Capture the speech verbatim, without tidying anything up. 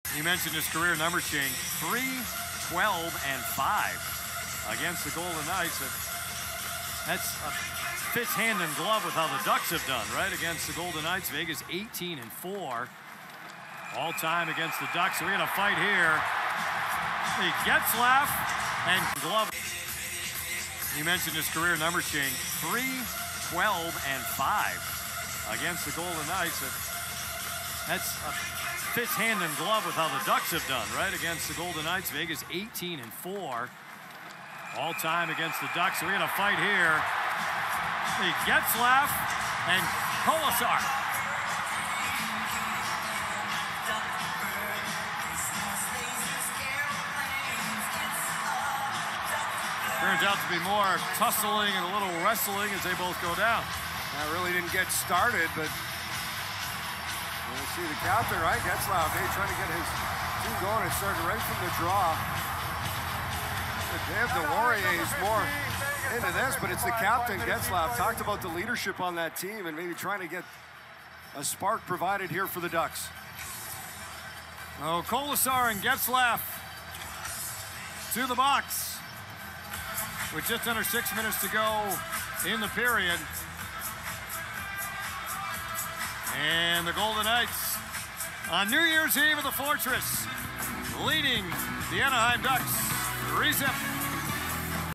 You mentioned his career numbers, Shane. three, twelve, and five against the Golden Knights. That's a fits hand in glove with how the Ducks have done, right? Against the Golden Knights. Vegas eighteen and four. All time against the Ducks. So we're going to fight here. The Getzlaf and glove. You mentioned his career numbers, Shane. three, twelve, and five against the Golden Knights. That's a fits hand in glove with how the Ducks have done, right? Against the Golden Knights. Vegas eighteen and four. All time against the Ducks. So we're going to fight here. The Getzlaf and Kolesar. Turns out to be more tussling and a little wrestling as they both go down. That really didn't get started, but we'll see the captain, right? Getzlaf, hey, trying to get his team going. It started right from the draw. They have the Warriors more into this, but it's the captain, Getzlaf. Talked about the leadership on that team and maybe trying to get a spark provided here for the Ducks. Oh, Kolesar and Getzlaf to the box with just under six minutes to go in the period. And the Golden Knights on New Year's Eve at the Fortress, leading the Anaheim Ducks three zip.